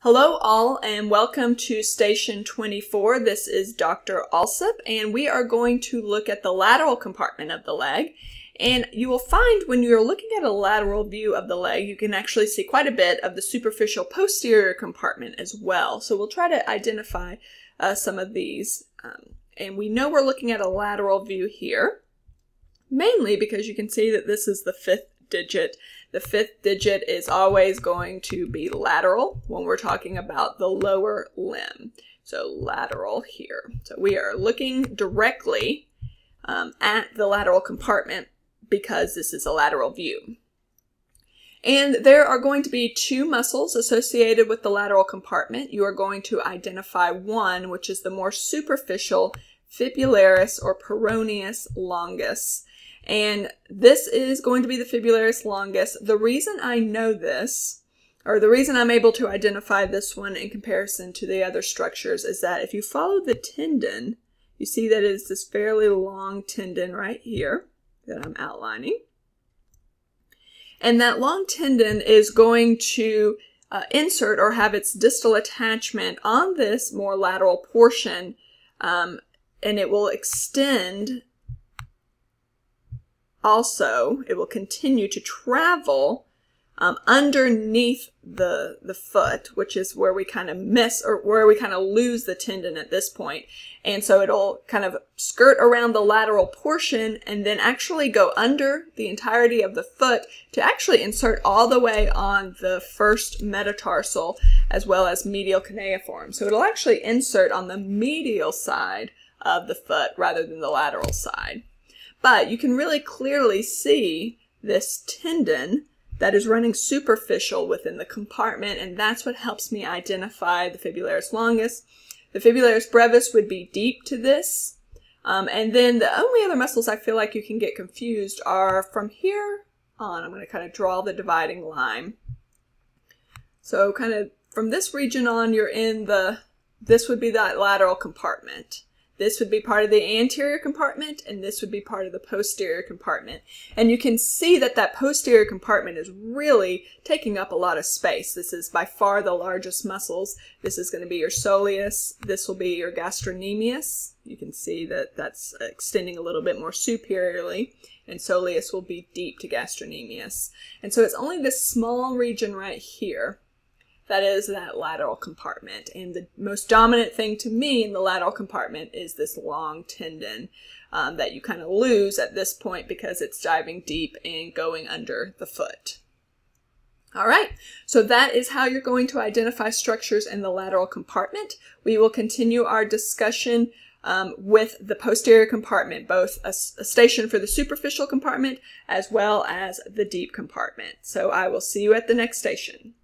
Hello all and welcome to Station 24. This is Dr. Alsup and we are going to look at the lateral compartment of the leg. And you will find when you're looking at a lateral view of the leg, you can actually see quite a bit of the superficial posterior compartment as well. So we'll try to identify some of these. And we know we're looking at a lateral view here, mainly because you can see that this is the fifth digit. The fifth digit is always going to be lateral when we're talking about the lower limb. So lateral here. So we are looking directly at the lateral compartment because this is a lateral view. And there are going to be two muscles associated with the lateral compartment. You are going to identify one, which is the more superficial fibularis or peroneus longus. And this is going to be the fibularis longus. The reason I know this, or the reason I'm able to identify this one in comparison to the other structures, is that if you follow the tendon, you see that it is this fairly long tendon right here that I'm outlining. And that long tendon is going to insert or have its distal attachment on this more lateral portion, and it will extend. Also, it will continue to travel underneath the foot, which is where we kind of miss or where we kind of lose the tendon at this point. And so it'll kind of skirt around the lateral portion and then actually go under the entirety of the foot to actually insert all the way on the first metatarsal as well as medial cuneiform. So it'll actually insert on the medial side of the foot rather than the lateral side. But you can really clearly see this tendon that is running superficial within the compartment, and that's what helps me identify the fibularis longus. The fibularis brevis would be deep to this. And then the only other muscles I feel like you can get confused are from here on. I'm going to kind of draw the dividing line. So kind of from this region on, you're in this would be that lateral compartment. This would be part of the anterior compartment, and this would be part of the posterior compartment. And you can see that that posterior compartment is really taking up a lot of space. This is by far the largest muscles. This is going to be your soleus. This will be your gastrocnemius. You can see that that's extending a little bit more superiorly, and soleus will be deep to gastrocnemius. And so it's only this small region right here that is that lateral compartment. And the most dominant thing to me in the lateral compartment is this long tendon that you kind of lose at this point because it's diving deep and going under the foot. All right, so that is how you're going to identify structures in the lateral compartment. We will continue our discussion with the posterior compartment, both a station for the superficial compartment as well as the deep compartment. So I will see you at the next station.